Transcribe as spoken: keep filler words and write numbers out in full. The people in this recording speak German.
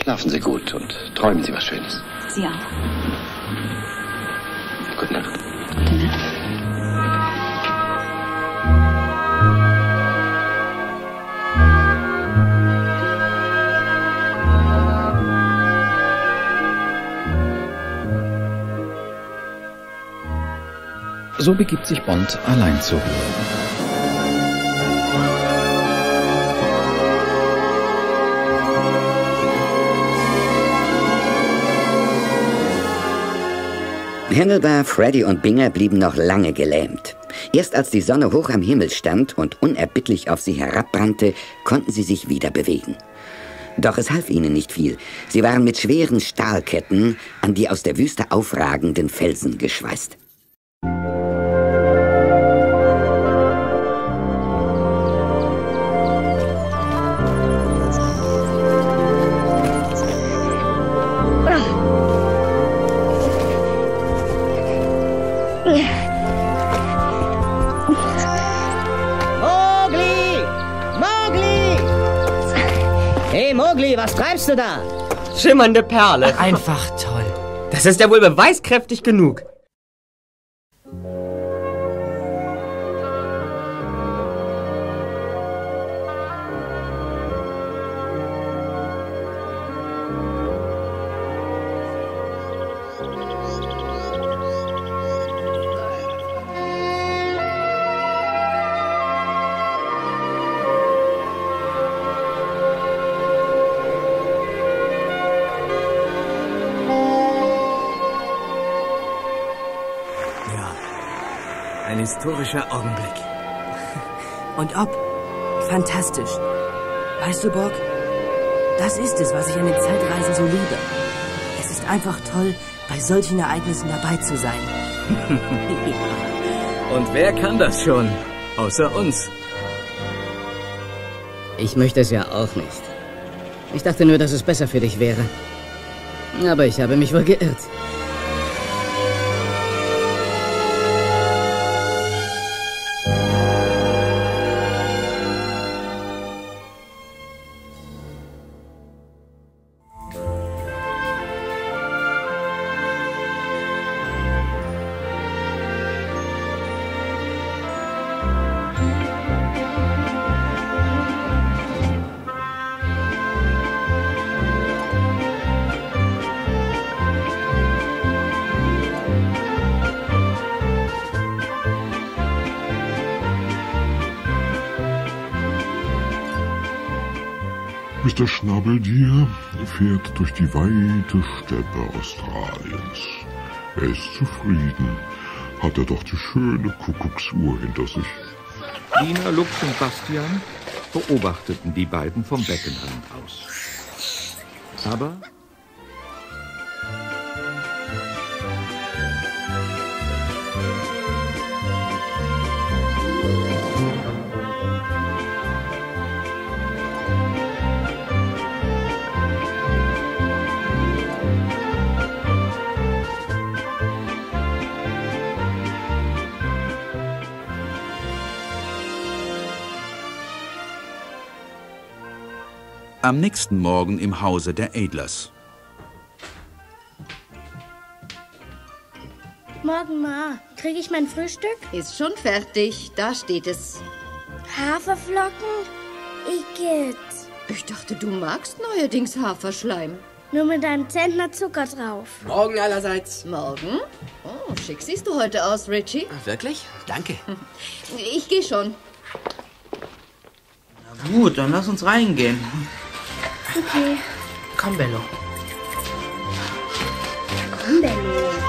Schlafen Sie gut und träumen Sie was Schönes. Sie auch. Gute Nacht. Gute Nacht. So begibt sich Bond allein zur Ruhe. Hannibal, Freddy und Binger blieben noch lange gelähmt. Erst als die Sonne hoch am Himmel stand und unerbittlich auf sie herabbrannte, konnten sie sich wieder bewegen. Doch es half ihnen nicht viel. Sie waren mit schweren Stahlketten an die aus der Wüste aufragenden Felsen geschweißt. Mowgli, was treibst du da? Schimmernde Perle. Einfach toll. Das ist ja wohl beweiskräftig genug. Ein historischer Augenblick. Und ob? Fantastisch. Weißt du, Bock, das ist es, was ich an den Zeitreisen so liebe. Es ist einfach toll, bei solchen Ereignissen dabei zu sein. Und wer kann das schon? Außer uns. Ich möchte es ja auch nicht. Ich dachte nur, dass es besser für dich wäre. Aber ich habe mich wohl geirrt. Mister Schnabeldier fährt durch die weite Steppe Australiens. Er ist zufrieden. Hat er doch die schöne Kuckucksuhr hinter sich. Lina, Lux und Bastian beobachteten die beiden vom Beckenrand aus. Aber am nächsten Morgen im Hause der Adlers. Morgen, Ma. Kriege ich mein Frühstück? Ist schon fertig. Da steht es. Haferflocken? Igitt. Ich dachte, du magst neuerdings Haferschleim. Nur mit einem Zentner Zucker drauf. Morgen allerseits. Morgen? Oh, schick siehst du heute aus, Richie. Ach, wirklich? Danke. Ich gehe schon. Na gut, dann lass uns reingehen. Okay. Komm, Bello. Komm, Bello.